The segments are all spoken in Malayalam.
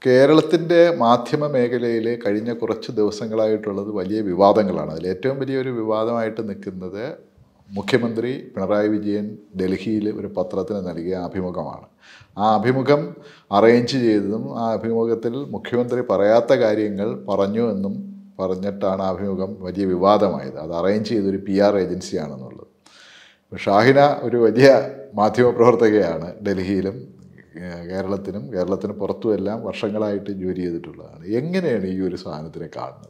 കേരളത്തിൻ്റെ മാധ്യമ മേഖലയിൽ കഴിഞ്ഞ കുറച്ച് ദിവസങ്ങളായിട്ടുള്ളത് വലിയ വിവാദങ്ങളാണ്. അതിൽ ഏറ്റവും വലിയൊരു വിവാദമായിട്ട് നിൽക്കുന്നത് മുഖ്യമന്ത്രി പിണറായി വിജയൻ ഡൽഹിയിൽ ഒരു പത്രത്തിന് നൽകിയ അഭിമുഖമാണ്. ആ അഭിമുഖം അറേഞ്ച് ചെയ്തതും ആ അഭിമുഖത്തിൽ മുഖ്യമന്ത്രി പറയാത്ത കാര്യങ്ങൾ പറഞ്ഞു എന്നും പറഞ്ഞിട്ടാണ് ആ അഭിമുഖം വലിയ വിവാദമായത്. അത് അറേഞ്ച് ചെയ്തൊരു PR ഏജൻസിയാണെന്നുള്ളത്. ഷാഹിന ഒരു വലിയ മാധ്യമപ്രവർത്തകയാണ്. ഡൽഹിയിലും കേരളത്തിന് പുറത്തുമെല്ലാം വർഷങ്ങളായിട്ട് ജോലി ചെയ്തിട്ടുള്ളതാണ്. എങ്ങനെയാണ് ഈ ഒരു സാധനത്തിനെ കാണുന്നത്?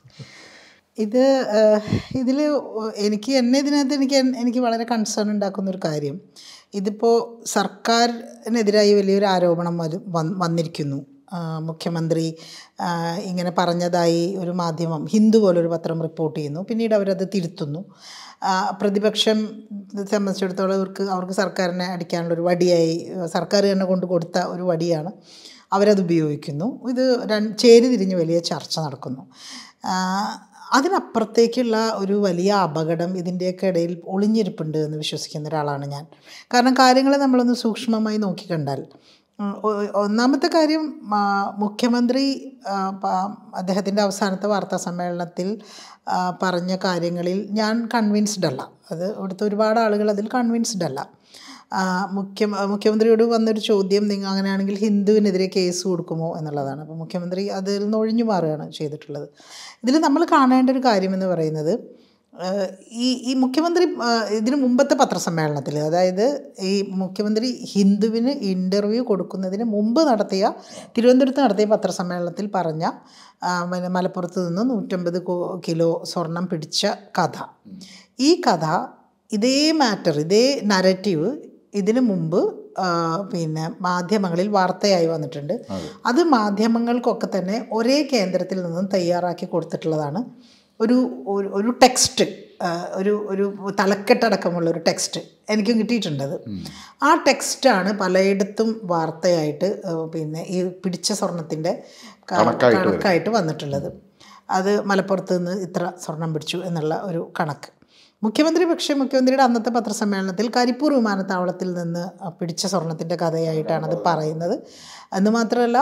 ഇതിൽ എനിക്ക് വളരെ കൺസേൺ ഉണ്ടാക്കുന്നൊരു കാര്യം, ഇതിപ്പോൾ സർക്കാരിനെതിരായി വലിയൊരു ആരോപണം വന്നിരിക്കുന്നു. മുഖ്യമന്ത്രി ഇങ്ങനെ പറഞ്ഞതായി ഒരു മാധ്യമം, ഹിന്ദു പോലൊരു പത്രം റിപ്പോർട്ട് ചെയ്യുന്നു. പിന്നീട് അവരത് തിരുത്തുന്നു. പ്രതിപക്ഷം സംബന്ധിച്ചിടത്തോളം അവർക്ക് സർക്കാരിനെ അടിക്കാനുള്ളൊരു വടിയായി, സർക്കാർ തന്നെ കൊണ്ട് കൊടുത്ത ഒരു വടിയാണ്, അവരത് ഉപയോഗിക്കുന്നു. ഇത് ചേരിതിരിഞ്ഞ് വലിയ ചർച്ച നടക്കുന്നു. അതിനപ്പുറത്തേക്കുള്ള ഒരു വലിയ അപകടം ഇതിൻ്റെയൊക്കെ ഇടയിൽ ഒളിഞ്ഞിരിപ്പുണ്ട് എന്ന് വിശ്വസിക്കുന്ന ഒരാളാണ് ഞാൻ. കാരണം കാര്യങ്ങളെ നമ്മളൊന്ന് സൂക്ഷ്മമായി നോക്കിക്കണ്ടാൽ, ഒന്നാമത്തെ കാര്യം, മുഖ്യമന്ത്രി അദ്ദേഹത്തിൻ്റെ അവസാനത്തെ വാർത്താ സമ്മേളനത്തിൽ പറഞ്ഞ കാര്യങ്ങളിൽ ഞാൻ കൺവിൻസ്ഡ് അല്ല. ഇവിടുത്തെ ഒരുപാട് ആളുകൾ അതിൽ കൺവിൻസ്ഡ് അല്ല. മുഖ്യമന്ത്രിയോട് വന്നൊരു ചോദ്യം, നിങ്ങൾ അങ്ങനെയാണെങ്കിൽ ഹിന്ദുവിനെതിരെ കേസ് കൊടുക്കുമോ എന്നുള്ളതാണ്. അപ്പോൾ മുഖ്യമന്ത്രി അതിൽ നിന്ന് ഒഴിഞ്ഞു മാറുകയാണ് ചെയ്തിട്ടുള്ളത്. ഇതിൽ നമ്മൾ കാണേണ്ട ഒരു കാര്യമെന്ന് പറയുന്നത്, ഈ മുഖ്യമന്ത്രി ഇതിന് മുമ്പത്തെ പത്രസമ്മേളനത്തിൽ, അതായത് ഈ മുഖ്യമന്ത്രി ഹിന്ദുവിന് ഇൻ്റർവ്യൂ കൊടുക്കുന്നതിന് മുമ്പ് തിരുവനന്തപുരത്ത് നടത്തിയ പത്രസമ്മേളനത്തിൽ പറഞ്ഞ മലപ്പുറത്ത് നിന്ന് 150 കിലോ സ്വർണം പിടിച്ച കഥ, ഈ കഥ, ഇതേ നരേറ്റീവ് ഇതിനു മുമ്പ് മാധ്യമങ്ങളിൽ വാർത്തയായി വന്നിട്ടുണ്ട്. അത് മാധ്യമങ്ങൾക്കൊക്കെ തന്നെ ഒരേ കേന്ദ്രത്തിൽ നിന്നും തയ്യാറാക്കി കൊടുത്തിട്ടുള്ളതാണ്. ഒരു ടെക്സ്റ്റ്, ഒരു തലക്കെട്ടടക്കമുള്ളൊരു ടെക്സ്റ്റ് എനിക്കും കിട്ടിയിട്ടുണ്ടത്. ആ ടെക്സ്റ്റാണ് പലയിടത്തും വാർത്തയായിട്ട് ഈ പിടിച്ച സ്വർണത്തിൻ്റെ കണക്കായിട്ട് വന്നിട്ടുള്ളത്. അത് മലപ്പുറത്ത് നിന്ന് ഇത്ര സ്വർണം പിടിച്ചു എന്നുള്ള ഒരു കണക്ക്. മുഖ്യമന്ത്രിയുടെ അന്നത്തെ പത്രസമ്മേളനത്തിൽ കരിപ്പൂർ വിമാനത്താവളത്തിൽ നിന്ന് പിടിച്ച സ്വർണത്തിൻ്റെ കഥയായിട്ടാണ് അത് പറയുന്നത്. എന്ന് മാത്രമല്ല,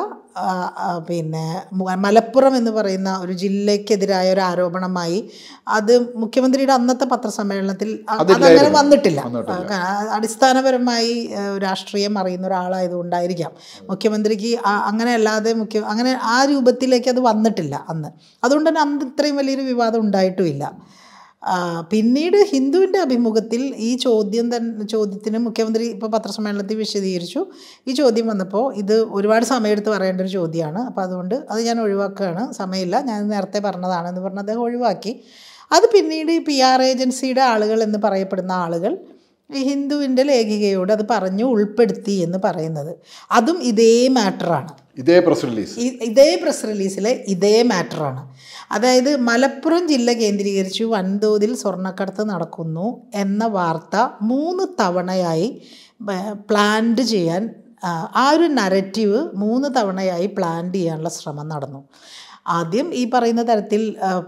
മലപ്പുറം എന്ന് പറയുന്ന ഒരു ജില്ലയ്ക്കെതിരായ ഒരു ആരോപണമായി അത് മുഖ്യമന്ത്രിയുടെ അന്നത്തെ പത്രസമ്മേളനത്തിൽ അതങ്ങനെ വന്നിട്ടില്ല. അടിസ്ഥാനപരമായി രാഷ്ട്രീയം അറിയുന്ന ഒരാളായതുകൊണ്ടായിരിക്കാം മുഖ്യമന്ത്രിക്ക് അങ്ങനെ അല്ലാതെ അങ്ങനെ ആ രൂപത്തിലേക്ക് അത് വന്നിട്ടില്ല അന്ന്. അതുകൊണ്ട് തന്നെ അന്ന് ഇത്രയും വലിയൊരു വിവാദം ഉണ്ടായിട്ടുമില്ല. പിന്നീട് ഹിന്ദുവിൻ്റെ അഭിമുഖത്തിൽ ഈ ചോദ്യത്തിന് മുഖ്യമന്ത്രി ഇപ്പോൾ പത്രസമ്മേളനത്തിൽ വിശദീകരിച്ചു. ഈ ചോദ്യം വന്നപ്പോൾ ഇത് ഒരുപാട് സമയമെടുത്ത് പറയേണ്ട ഒരു ചോദ്യമാണ്, അപ്പോൾ അതുകൊണ്ട് അത് ഞാൻ ഒഴിവാക്കുകയാണ്, സമയമില്ല, ഞാൻ നേരത്തെ പറഞ്ഞതാണെന്ന് പറഞ്ഞ് അദ്ദേഹം ഒഴിവാക്കി. അത് പിന്നീട് ഈ PR ഏജൻസിയുടെ ആളുകൾ എന്ന് പറയപ്പെടുന്ന ആളുകൾ ഈ ഹിന്ദുവിൻ്റെ ലേഖികയോട് അത് പറഞ്ഞു ഉൾപ്പെടുത്തി എന്ന് പറയുന്നത്, അതും ഇതേ മാറ്ററാണ്. ഇതേ പ്രസ് റിലീസിലെ ഇതേ മാറ്ററാണ്. അതായത് മലപ്പുറം ജില്ല കേന്ദ്രീകരിച്ച് വൻതോതിൽ സ്വർണ്ണക്കടത്ത് നടക്കുന്നു എന്ന വാർത്ത 3 തവണയായി പ്ലാൻഡ് ചെയ്യാൻ, ആ ഒരു നരേറ്റീവ് 3 തവണയായി പ്ലാൻ ചെയ്യാനുള്ള ശ്രമം നടന്നു. ആദ്യം ഈ പറയുന്ന തരത്തിൽ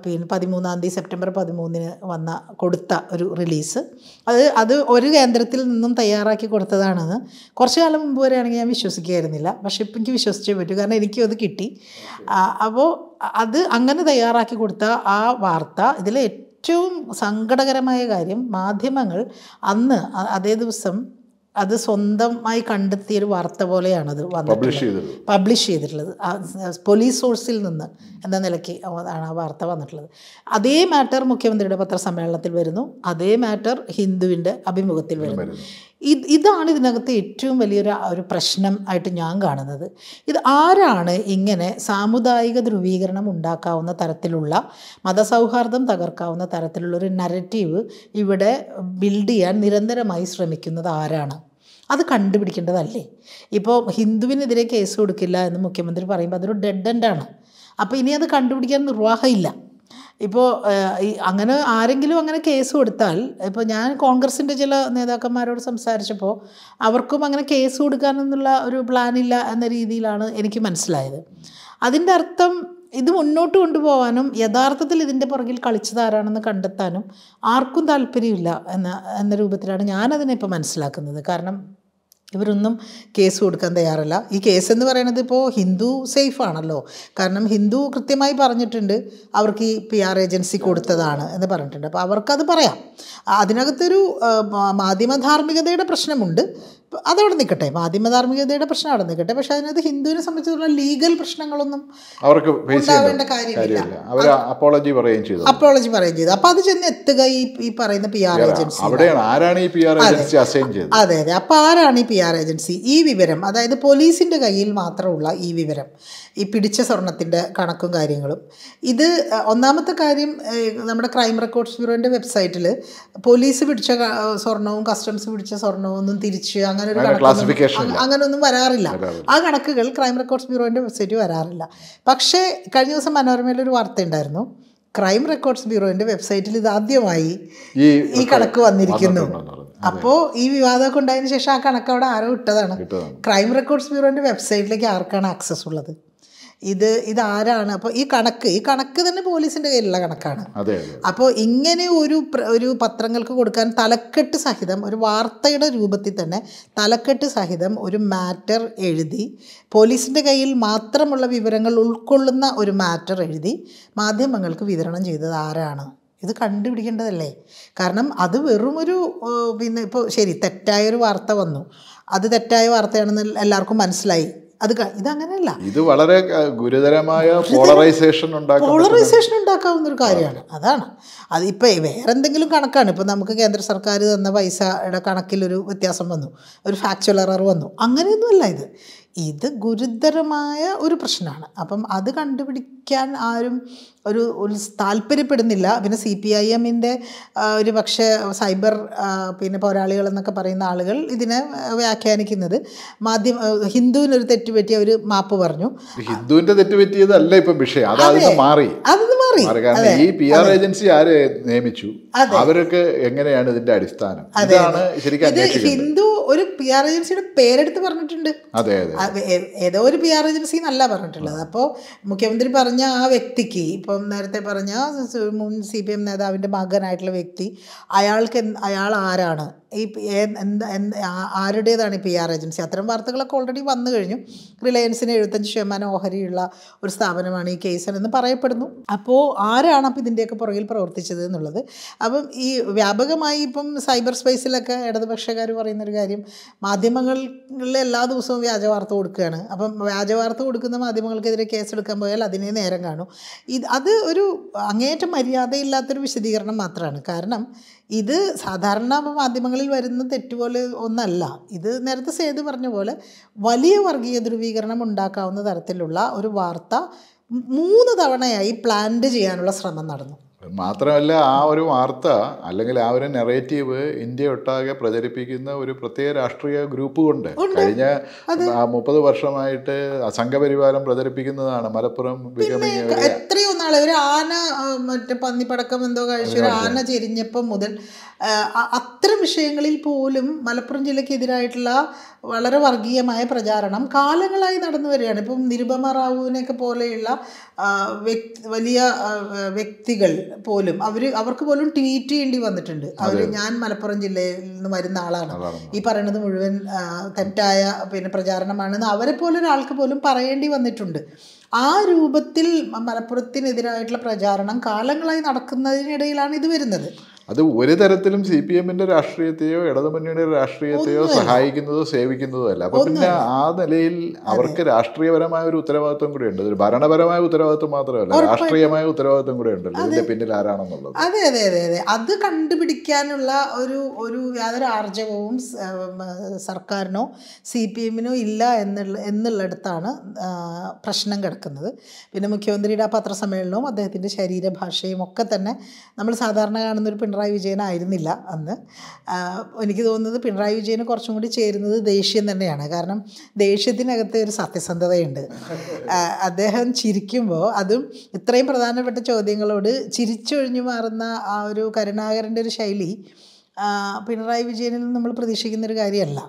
13 സെപ്റ്റംബർ 13 കൊടുത്ത ഒരു റിലീസ്, അത് ഒരു കേന്ദ്രത്തിൽ നിന്നും തയ്യാറാക്കി കൊടുത്തതാണെന്ന് കുറച്ചു കാലം മുമ്പ് വരെയാണെങ്കിൽ ഞാൻ വിശ്വസിക്കുകയായിരുന്നില്ല. പക്ഷെ ഇപ്പം എനിക്ക് വിശ്വസിച്ചേ പറ്റൂ, കാരണം എനിക്കും അത് കിട്ടി. അപ്പോൾ അത് അങ്ങനെ തയ്യാറാക്കി കൊടുത്ത ആ വാർത്ത, ഇതിലെ ഏറ്റവും സങ്കടകരമായ കാര്യം, മാധ്യമങ്ങൾ അന്ന് അതേ ദിവസം അത് സ്വന്തമായി കണ്ടെത്തിയൊരു വാർത്ത പോലെയാണ് അത് പബ്ലിഷ് ചെയ്തിട്ടുള്ളത്. പോലീസ് സോഴ്സിൽ നിന്ന് എന്ന നിലയ്ക്ക് ആണ് ആ വാർത്ത വന്നിട്ടുള്ളത്. അതേ മാറ്റർ മുഖ്യമന്ത്രിയുടെ പത്രസമ്മേളനത്തിൽ വരുന്നു, അതേ മാറ്റർ ഹിന്ദുവിൻ്റെ അഭിമുഖത്തിൽ വരുന്നു. ഇതാണ് ഇതിനകത്ത് ഏറ്റവും വലിയൊരു പ്രശ്നം ആയിട്ട് ഞാൻ കാണുന്നത്. ഇത് ആരാണ് ഇങ്ങനെ സാമുദായിക ധ്രുവീകരണം ഉണ്ടാക്കാവുന്ന തരത്തിലുള്ള, മതസൗഹാർദ്ദം തകർക്കാവുന്ന തരത്തിലുള്ള ഒരു നരേറ്റീവ് ഇവിടെ ബിൽഡ് ചെയ്യാൻ നിരന്തരമായി ശ്രമിക്കുന്നത് ആരാണ്? അത് കണ്ടുപിടിക്കേണ്ടതല്ലേ? ഇപ്പോൾ ഹിന്ദുവിനെതിരെ കേസ് കൊടുക്കില്ല എന്ന് മുഖ്യമന്ത്രി പറയുമ്പോൾ അതൊരു ഡെഡ് എൻഡാണ്. അപ്പോൾ ഇനി അത് കണ്ടുപിടിക്കാൻ നിർവാഹമില്ല. ഇപ്പോൾ അങ്ങനെ ആരെങ്കിലും അങ്ങനെ കേസ് കൊടുത്താൽ, ഇപ്പോൾ ഞാൻ കോൺഗ്രസിൻ്റെ ചില നേതാക്കന്മാരോട് സംസാരിച്ചപ്പോൾ അവർക്കും അങ്ങനെ കേസ് കൊടുക്കാനെന്നുള്ള ഒരു പ്ലാനില്ല എന്ന രീതിയിലാണ് എനിക്ക് മനസ്സിലായത്. അതിൻ്റെ അർത്ഥം ഇത് മുന്നോട്ട് കൊണ്ടുപോകാനും യഥാർത്ഥത്തിൽ ഇതിൻ്റെ പുറകിൽ കളിച്ചത് ആരാണെന്ന് കണ്ടെത്താനും ആർക്കും താല്പര്യമില്ല എന്ന രൂപത്തിലാണ് ഞാനതിനെ ഇപ്പോൾ മനസ്സിലാക്കുന്നത്. കാരണം ഇവരൊന്നും കേസ് കൊടുക്കാൻ തയ്യാറല്ല. ഈ കേസ് എന്ന് പറയുന്നത് ഇപ്പോൾ ഹിന്ദു സേഫ് ആണല്ലോ, കാരണം ഹിന്ദു കൃത്യമായി പറഞ്ഞിട്ടുണ്ട് അവർക്ക് ഈ PR ഏജൻസി കൊടുത്തതാണ് എന്ന് പറഞ്ഞിട്ടുണ്ട്. അപ്പോൾ അവർക്കത് പറയാം. അതിനകത്തൊരു മാധ്യമധാർമ്മികതയുടെ പ്രശ്നമുണ്ട്, അതവിടെ നിൽക്കട്ടെ, മാധ്യമധാർമ്മികതയുടെ പ്രശ്നം അവിടെ നിൽക്കട്ടെ. പക്ഷെ അതിനകത്ത് ഹിന്ദുവിനെ സംബന്ധിച്ചിടത്തോളം ലീഗൽ പ്രശ്നങ്ങളൊന്നും അവർക്ക് ഉണ്ടാവേണ്ട കാര്യമില്ല. അപ്പോളജി പറയുകയും ചെയ്തു. അപ്പോൾ അത് ചെന്ന് എത്തുക ഈ പറയുന്ന PR ഏജൻസി. ആരാണ് ഈ PR ഏജൻസി അസൈൻ ചെയ്തത്? അതെ. അപ്പോൾ ആരാണ് ഈ PR ഏജൻസി? ഈ വിവരം, അതായത് പോലീസിൻ്റെ കയ്യിൽ മാത്രമുള്ള ഈ വിവരം, ഈ പിടിച്ച സ്വർണത്തിൻ്റെ കണക്കും കാര്യങ്ങളും, ഇത് ഒന്നാമത്തെ കാര്യം നമ്മുടെ ക്രൈം റെക്കോർഡ്സ് ബ്യൂറോൻ്റെ വെബ്സൈറ്റിൽ പോലീസ് പിടിച്ച സ്വർണവും കസ്റ്റംസ് പിടിച്ച സ്വർണവും ഒന്നും തിരിച്ച് അങ്ങനെയൊന്നും വരാറില്ല. ആ കണക്കുകൾ ക്രൈം റെക്കോർഡ്സ് ബ്യൂറോൻ്റെ വെബ്സൈറ്റിൽ വരാറില്ല. പക്ഷേ കഴിഞ്ഞ ദിവസം മനോരമയിലൊരു വാർത്ത ഉണ്ടായിരുന്നു, ക്രൈം റെക്കോർഡ്സ് ബ്യൂറോൻ്റെ വെബ്സൈറ്റിൽ ഇത് ആദ്യമായി ഈ കണക്ക് വന്നിരിക്കുന്നു. അപ്പോൾ ഈ വിവാദമൊക്കെ ഉണ്ടായതിനു ശേഷം ആ കണക്ക് അവിടെ ആരോ ഇട്ടതാണ്. ക്രൈം റെക്കോർഡ്സ് ബ്യൂറോൻ്റെ വെബ്സൈറ്റിലേക്ക് ആർക്കാണ് ആക്സസ് ഉള്ളത്? ഇതാരാണ്? അപ്പോൾ ഈ കണക്ക് തന്നെ പോലീസിൻ്റെ കയ്യിലുള്ള കണക്കാണ്. അപ്പോൾ ഇങ്ങനെ ഒരു പത്രങ്ങൾക്ക് കൊടുക്കാൻ തലക്കെട്ട് സഹിതം, ഒരു വാർത്തയുടെ രൂപത്തിൽ തന്നെ തലക്കെട്ട് സഹിതം ഒരു മാറ്റർ എഴുതി, പോലീസിൻ്റെ കയ്യിൽ മാത്രമുള്ള വിവരങ്ങൾ ഉൾക്കൊള്ളുന്ന ഒരു മാറ്റർ എഴുതി മാധ്യമങ്ങൾക്ക് വിതരണം ചെയ്തത് ആരാണ്? ഇത് കണ്ടുപിടിക്കേണ്ടതല്ലേ? കാരണം അത് വെറുമൊരു പിന്നെ ഇപ്പോൾ ശരി, തെറ്റായൊരു വാർത്ത വന്നു, അത് തെറ്റായ വാർത്തയാണെന്ന് എല്ലാവർക്കും മനസ്സിലായി. ഇതങ്ങനെയല്ല, ഇത് വളരെ ഗുരുതരമായ പോളറൈസേഷൻ ഉണ്ടാക്കാവുന്ന ഒരു കാര്യമാണ്. അതാണ് അതിപ്പോൾ വേറെ എന്തെങ്കിലും കണക്കാണ്. ഇപ്പോൾ നമുക്ക് കേന്ദ്ര സർക്കാർ തന്ന പൈസയുടെ കണക്കിലൊരു വ്യത്യാസം വന്നു, ഒരു ഫാക്ച്വൽ എറർ വന്നു, അങ്ങനെയൊന്നുമല്ല. ഇത് ഗുരുതരമായ ഒരു പ്രശ്നമാണ്. അപ്പം അത് കണ്ടുപിടിക്കാൻ ആരും ഒരു താല്പര്യപ്പെടുന്നില്ല. പിന്നെ CPIMൻ്റെ ഒരു പക്ഷേ സൈബർ പിന്നെ പോരാളികളെന്നൊക്കെ പറയുന്ന ആളുകൾ ഇതിനെ വ്യാഖ്യാനിക്കുന്നത് ഹിന്ദുവിനൊരു തെറ്റ് പറ്റി അവർ മാപ്പ് പറഞ്ഞു. ഹിന്ദുവിൻ്റെ തെറ്റ് പറ്റിയതല്ല ഇപ്പം വിഷയം, അതൊന്ന് മാറി. കാരണം ഈ PR ഏജൻസി ആര് നിയമിച്ചു, അവർക്ക് എങ്ങനെയാണ് ഇതിന്റെ അടിസ്ഥാനം? ഇതാണ് ശരിക്കും ഹിന്ദു ഒരു PR ഏജൻസിയുടെ പേരെടുത്ത് പറഞ്ഞിട്ടുണ്ട്. ഏതോ ഒരു PR ഏജൻസി എന്നല്ല പറഞ്ഞിട്ടുള്ളത്. അപ്പോൾ മുഖ്യമന്ത്രി പറഞ്ഞ ആ വ്യക്തിക്ക്, ഇപ്പം നേരത്തെ പറഞ്ഞ മുൻ CPM നേതാവിൻ്റെ മകനായിട്ടുള്ള വ്യക്തി, അയാൾ ആരാണ്, ഈ ആരുടേതാണ് ഈ PR ഏജൻസി? അത്തരം വാർത്തകളൊക്കെ ഓൾറെഡി വന്നു കഴിഞ്ഞു. റിലയൻസിന് 75% ഓഹരിയുള്ള ഒരു സ്ഥാപനമാണ് ഈ കേസിനെന്ന് പറയപ്പെടുന്നു. അപ്പോൾ ആരാണ് അപ്പോൾ ഇതിൻ്റെയൊക്കെ പുറകിൽ പ്രവർത്തിച്ചത് എന്നുള്ളത്. അപ്പം ഈ വ്യാപകമായി ഇപ്പം സൈബർ സ്പേസിലൊക്കെ ഇടതുപക്ഷക്കാർ പറയുന്നൊരു കാര്യം, മാധ്യമങ്ങളിൽ എല്ലാ ദിവസവും വ്യാജ വാർത്ത കൊടുക്കുകയാണ്. അപ്പം വ്യാജ വാർത്ത കൊടുക്കുന്ന മാധ്യമങ്ങൾക്കെതിരെ കേസെടുക്കാൻ പോയാൽ അതിനെ നേരം കാണും. അത് ഒരു അങ്ങേയറ്റം മര്യാദയില്ലാത്തൊരു വിശദീകരണം മാത്രമാണ്. കാരണം ഇത് സാധാരണ മാധ്യമങ്ങളിൽ വരുന്ന തെറ്റുപോലെ ഒന്നല്ല. ഇത് നേരത്തെ സേതു പറഞ്ഞ പോലെ വലിയ വർഗീയ ധ്രുവീകരണം ഉണ്ടാക്കാവുന്ന തരത്തിലുള്ള ഒരു വാർത്ത 3 തവണയായി പ്ലാൻ ചെയ്യാനുള്ള ശ്രമം നടന്നു. മാത്രമല്ല, ആ ഒരു വാർത്ത അല്ലെങ്കിൽ ആ ഒരു നെറേറ്റീവ് ഇന്ത്യ ഒട്ടാകെ പ്രചരിപ്പിക്കുന്ന ഒരു പ്രത്യേക രാഷ്ട്രീയ ഗ്രൂപ്പ് കൊണ്ട് കഴിഞ്ഞ 30 വർഷമായിട്ട് സംഘപരിവാരം പ്രചരിപ്പിക്കുന്നതാണ്. മലപ്പുറം എത്രയോ നാളെ ഒരു ആന മറ്റേ പന്നിപ്പടക്കം എന്തോ കഴിച്ചു, ഒരു ആന ചെരിഞ്ഞപ്പം മുതൽ അത്തരം വിഷയങ്ങളിൽ പോലും മലപ്പുറം ജില്ലയ്ക്കെതിരായിട്ടുള്ള വളരെ വർഗീയമായ പ്രചാരണം കാലങ്ങളായി നടന്നു വരികയാണ്. ഇപ്പം നിരുപമ റാവുവിനെയൊക്കെ പോലെയുള്ള വലിയ വ്യക്തികൾ പോലും അവർക്ക് പോലും ട്വീറ്റ് ചെയ്യേണ്ടി വന്നിട്ടുണ്ട്. ഞാൻ മലപ്പുറം ജില്ലയിൽ നിന്ന് വരുന്ന ആളാണ്, ഈ പറയുന്നത് മുഴുവൻ തെറ്റായ പിന്നെ പ്രചാരണമാണെന്ന് അവരെ പോലെ ഒരാൾക്ക് പോലും പറയേണ്ടി വന്നിട്ടുണ്ട്. ആ രൂപത്തിൽ മലപ്പുറത്തിനെതിരായിട്ടുള്ള പ്രചാരണം കാലങ്ങളായി നടക്കുന്നതിനിടയിലാണ് ഇത് വരുന്നത്. അത് ഒരു തരത്തിലും CPMൻ്റെ രാഷ്ട്രീയത്തെയോ ഇടതുമുന്നണിയുടെ രാഷ്ട്രീയത്തെയോ സഹായിക്കുന്നതോ സേവിക്കുന്നതോ അല്ല. അപ്പോൾ പിന്നെ ആ നിലയിൽ അവർക്ക് രാഷ്ട്രീയപരമായ ഒരു ഉത്തരവാദിത്വം കൂടെ ഉണ്ട്. ഒരു ഭരണപരമായ ഉത്തരവാദിത്വം മാത്രമല്ല, രാഷ്ട്രീയമായ ഉത്തരവാദിത്വം കൂടെ ഉണ്ടല്ലോ ഇതിന്റെ പിന്നിൽ ആരാണെന്നുള്ളത്. അതെ അതെ അതെ അതെ അത് കണ്ടുപിടിക്കാനുള്ള ഒരു യാതൊരു ആർജവവും സർക്കാരിനോ CPMനോ ഇല്ല എന്നുള്ളിടത്താണ് പ്രശ്നം കിടക്കുന്നത്. പിന്നെ മുഖ്യമന്ത്രിയുടെ ആ പത്രസമ്മേളനവും അദ്ദേഹത്തിൻ്റെ ശരീരഭാഷയും ഒക്കെ തന്നെ നമ്മൾ സാധാരണ കാണുന്നൊരു പിണറായി വിജയനായിരുന്നില്ല അന്ന്. എനിക്ക് തോന്നുന്നത് പിണറായി വിജയന് കുറച്ചും കൂടി ചേരുന്നത് ദേഷ്യം തന്നെയാണ്. കാരണം ദേഷ്യത്തിനകത്ത് ഒരു സത്യസന്ധതയുണ്ട്. അദ്ദേഹം ചിരിക്കുമ്പോൾ, അതും ഇത്രയും പ്രധാനപ്പെട്ട ചോദ്യങ്ങളോട് ചിരിച്ചൊഴിഞ്ഞു മാറുന്ന ആ ഒരു കരുണാകരൻ്റെ ഒരു ശൈലി പിണറായി വിജയനിൽ നമ്മൾ പ്രതീക്ഷിക്കുന്നൊരു കാര്യമല്ല.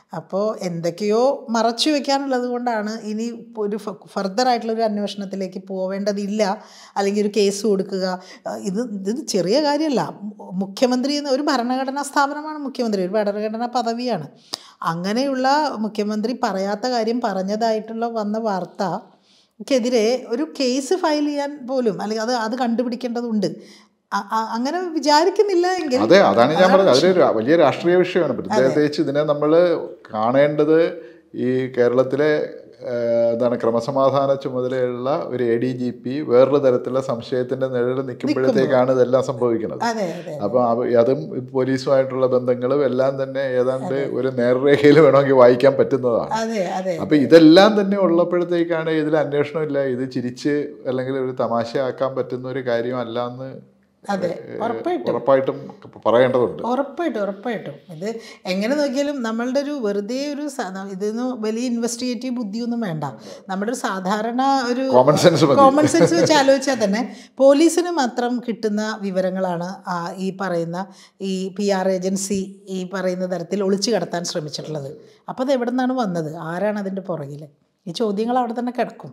അപ്പോൾ എന്തൊക്കെയോ മറച്ചു വെക്കാനുള്ളത് കൊണ്ടാണ് ഇനി ഒരു ഫർദറായിട്ടുള്ളൊരു അന്വേഷണത്തിലേക്ക് പോവേണ്ടതില്ല, അല്ലെങ്കിൽ ഒരു കേസ് കൊടുക്കുക. ഇത് ചെറിയ കാര്യമല്ല. മുഖ്യമന്ത്രി എന്ന ഒരു ഭരണഘടനാ സ്ഥാപനമാണ് മുഖ്യമന്ത്രി, ഒരു ഭരണഘടനാ പദവിയാണ്. അങ്ങനെയുള്ള മുഖ്യമന്ത്രി പറയാത്ത കാര്യം പറഞ്ഞതായിട്ടുള്ള വന്ന വാർത്തക്കെതിരെ ഒരു കേസ് ഫയൽ ചെയ്യാൻ പോലും, അല്ലെങ്കിൽ അത് കണ്ടുപിടിക്കേണ്ടതുണ്ട്. അങ്ങനെ വിചാരിക്കുന്നില്ല എങ്കിൽ അതെ, അതാണ് ഞാൻ പറഞ്ഞത്. അതൊരു വലിയ രാഷ്ട്രീയ വിഷയമാണ്. പ്രത്യേകിച്ച് ഇതിനെ നമ്മൾ കാണേണ്ടത് ഈ കേരളത്തിലെ ക്രമസമാധാന ചുമതലയുള്ള ഒരു ADGP വേറൊരു തരത്തിലുള്ള സംശയത്തിന്റെ നിഴലിൽ നിൽക്കുമ്പോഴത്തേക്കാണ് ഇതെല്ലാം സംഭവിക്കുന്നത്. അപ്പം അതും പോലീസുമായിട്ടുള്ള ബന്ധങ്ങളും എല്ലാം തന്നെ ഏതാണ്ട് ഒരു നേർരേഖയിൽ വേണമെങ്കിൽ വായിക്കാൻ പറ്റുന്നതാണ്. അപ്പൊ ഇതെല്ലാം തന്നെ ഉള്ളപ്പോഴത്തേക്കാണ് ഇതിൽ അന്വേഷണമില്ല, ഇത് ചിരിച്ച് അല്ലെങ്കിൽ ഒരു തമാശയാക്കാൻ പറ്റുന്ന ഒരു കാര്യമല്ല എന്ന് ഉറപ്പായിട്ടും പറയേണ്ടതുണ്ട്. ഉറപ്പായിട്ടും ഇത് എങ്ങനെ നോക്കിയാലും നമ്മളുടെ ഒരു വെറുതെ ഒരു ഇതൊന്നും വലിയ ഇൻവെസ്റ്റിഗേറ്റീവ് ബുദ്ധിയൊന്നും വേണ്ട. നമ്മുടെ ഒരു സാധാരണ ഒരു കോമൺ സെൻസ് വെച്ച് ആലോചിച്ചാൽ തന്നെ പോലീസിന് മാത്രം കിട്ടുന്ന വിവരങ്ങളാണ് ഈ പറയുന്ന ഈ PR ഏജൻസി ഈ പറയുന്ന തരത്തിൽ ഒളിച്ചു കടത്താൻ ശ്രമിച്ചിട്ടുള്ളത്. അപ്പോൾ അത് എവിടെ നിന്നാണ് വന്നത്, ആരാണ് അതിൻ്റെ പുറകിൽ? ഈ ചോദ്യങ്ങൾ അവിടെ തന്നെ കിടക്കും.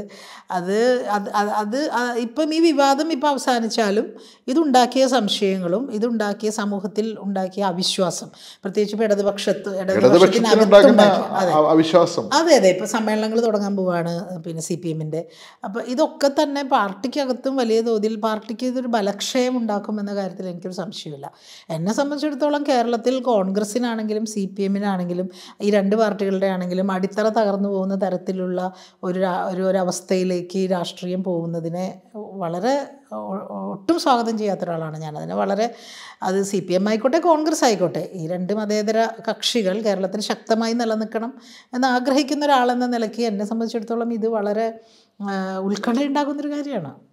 ഇപ്പം ഈ വിവാദം ഇപ്പം അവസാനിച്ചാലും ഇതുണ്ടാക്കിയ സംശയങ്ങളും ഇതുണ്ടാക്കിയ സമൂഹത്തിൽ ഉണ്ടാക്കിയ അവിശ്വാസം, പ്രത്യേകിച്ച് ഇപ്പോൾ അവിശ്വാസം. അതെ, ഇപ്പം സമ്മേളനങ്ങൾ തുടങ്ങാൻ പോവാണ് പിന്നെ CPM-ൻ്റെ. അപ്പോൾ ഇതൊക്കെ തന്നെ പാർട്ടിക്കകത്തും വലിയ തോതിൽ പാർട്ടിക്ക് ഇതൊരു ബലക്ഷയം ഉണ്ടാക്കുമെന്ന കാര്യത്തിൽ എനിക്കൊരു സംശയമില്ല. എന്നെ സംബന്ധിച്ചിടത്തോളം കേരളത്തിൽ കോൺഗ്രസിനാണെങ്കിലും CPM-നാണെങ്കിലും ഈ രണ്ട് പാർട്ടികളുടെ ആണെങ്കിലും അടിത്തറ തകർന്നു പോകുന്ന തരത്തിലുള്ള ഒരവസ്ഥയിലേക്ക് രാഷ്ട്രീയം പോകുന്നതിനെ വളരെ ഒട്ടും സ്വാഗതം ചെയ്യാത്ത ഒരാളാണ് ഞാൻ. അത് CPM ആയിക്കോട്ടെ കോൺഗ്രസ് ആയിക്കോട്ടെ, ഈ രണ്ട് മതേതര കക്ഷികൾ കേരളത്തിൽ ശക്തമായി നിലനിൽക്കണം എന്ന് ആഗ്രഹിക്കുന്ന ഒരാളെന്ന നിലയ്ക്ക് എന്നെ സംബന്ധിച്ചിടത്തോളം ഇത് വളരെ ഉത്കണ്ഠയുണ്ടാകുന്നൊരു കാര്യമാണ്.